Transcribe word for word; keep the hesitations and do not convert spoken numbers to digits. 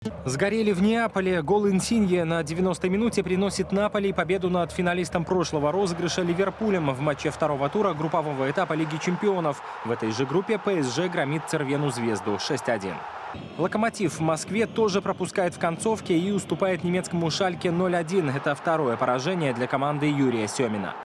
Сгорели в Неаполе. Гол Инсинье на девяностой минуте приносит Наполи победу над финалистом прошлого розыгрыша Ливерпулем в матче второго тура группового этапа Лиги чемпионов. В этой же группе ПСЖ громит Цервену Звезду шесть один. Локомотив в Москве тоже пропускает в концовке и уступает немецкому Шальке ноль один. Это второе поражение для команды Юрия Семина.